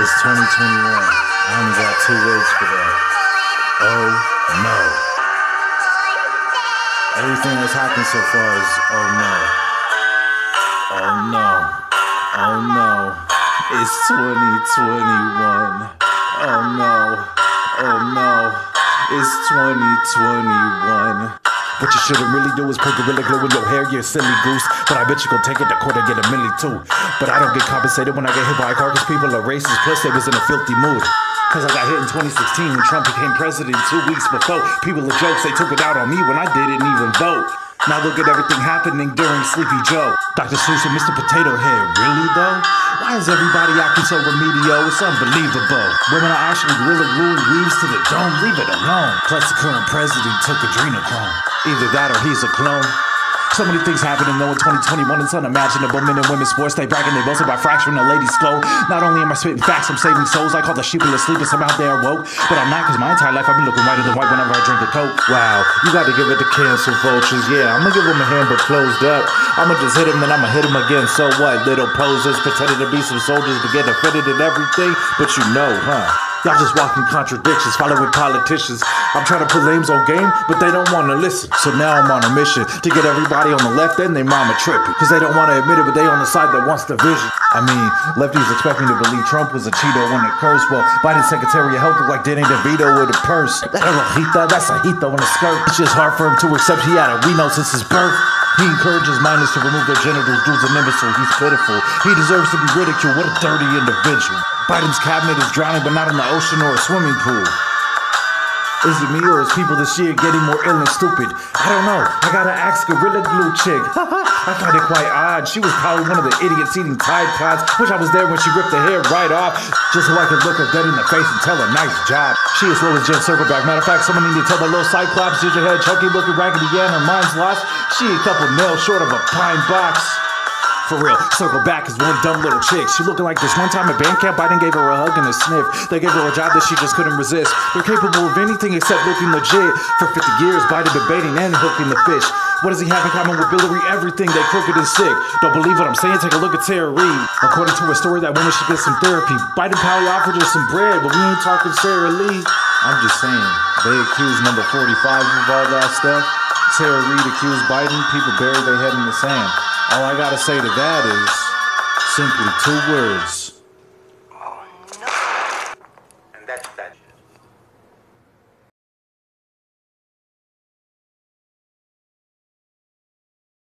It's 2021. I only got 2 words for that. Oh no. Everything that's happened so far is oh no. Oh no. Oh no. It's 2021. Oh no. Oh no. It's 2021. What you shouldn't really do is put Gorilla Glue in your hair, you silly goose. But I bet you gon' take it to court and get a milli too. But I don't get compensated when I get hit by a car, cause people are racist, plus they was in a filthy mood. Cause I got hit in 2016 when Trump became president 2 weeks before. People are jokes, they took it out on me when I didn't even vote. Now look at everything happening during Sleepy Joe. Dr. Seuss and Mr. Potato Head, really though? Why is everybody acting so remedial? It's unbelievable. Women are actually Gorilla Glue weaves to the dome, leave it alone. Plus the current president took adrenochrome. Either that or he's a clone. So many things happening though in 2021, it's unimaginable. Men and women sports, they bragging, they boasting by fracturing the ladies' slow. Not only am I spitting facts, I'm saving souls. I call the sheep asleep and somehow they are woke. But I'm not, cause my entire life I've been looking whiter than white whenever I drink a Coke. Wow, you gotta give it to cancel vultures. Yeah, I'ma give them a hand but closed up. I'ma just hit them, then I'ma hit them again. So what? Little posers pretending to be some soldiers but get offended and everything. But you know, huh? Y'all just walking contradictions, following politicians. I'm trying to put lames on game, but they don't want to listen. So now I'm on a mission to get everybody on the left and they mama tripping. Cause they don't want to admit it, but they on the side that wants division. I mean, lefties expect me to believe Trump was a Cheeto when it cursed. Well, Biden's Secretary of Health looked like Danny DeVito with a purse. That rojita, that's a hito in a skirt. It's just hard for him to accept he had a Reno since his birth. He encourages minors to remove their genitals, dudes an imbecile, he's pitiful. He deserves to be ridiculed, what a dirty individual. Biden's cabinet is drowning but not in the ocean or a swimming pool. Is it me or is people this year getting more ill and stupid? I don't know, I gotta ask Gorilla Glue chick. I find it quite odd, she was probably one of the idiots eating Tide Pods. Wish I was there when she ripped her hair right off, just so I could look her dead in the face and tell her nice job. She is slow as Jen Circleback. Matter of fact, someone need to tell the little Cyclops, did your head chunky looking Raggedy Ann, her mind's lost. She a couple nails short of a pine box. For real, circle back is one dumb little chick. She looking like this one time at band camp, Biden gave her a hug and a sniff. They gave her a job that she just couldn't resist. They're capable of anything except looking legit. For 50 years, Biden debating and hooking the fish. What does he have in common with Hillary? Everything, they crooked and sick. Don't believe what I'm saying? Take a look at Tara Reid. According to a story, that woman should get some therapy. Biden probably offered her some bread, but we ain't talking Sarah Lee. I'm just saying, they accused number 45 of all that stuff. Tara Reid accused Biden, people buried their head in the sand. All I gotta say to that is simply 2 words.